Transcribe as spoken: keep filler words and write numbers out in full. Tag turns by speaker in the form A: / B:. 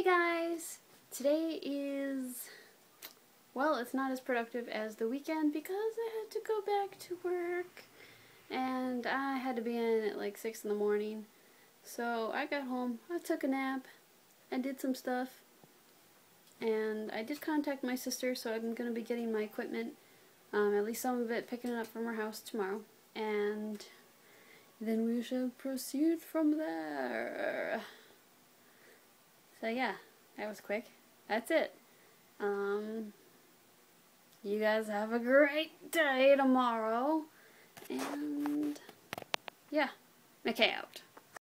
A: Hey guys! Today is, well, it's not as productive as the weekend because I had to go back to work and I had to be in at like six in the morning. So I got home, I took a nap, I did some stuff, and I did contact my sister, so I'm going to be getting my equipment, um, at least some of it, picking it up from her house tomorrow, and then we shall proceed from there. So yeah, that was quick. That's it. Um, you guys have a great day tomorrow. And yeah, McKay out.